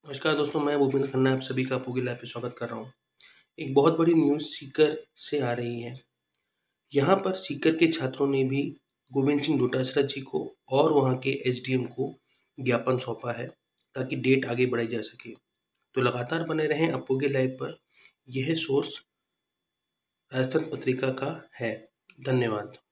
नमस्कार दोस्तों, मैं भूपेंद्र खन्ना आप सभी का आपकी लाइव पे स्वागत कर रहा हूँ। एक बहुत बड़ी न्यूज़ सीकर से आ रही है। यहाँ पर सीकर के छात्रों ने भी गोविंद सिंह डोटासरा जी को और वहाँ के एसडीएम को ज्ञापन सौंपा है ताकि डेट आगे बढ़ाई जा सके। तो लगातार बने रहें आपकी लाइव पर। यह सोर्स राजस्थान पत्रिका का है। धन्यवाद।